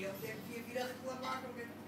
ele devia vir a reclamar com o que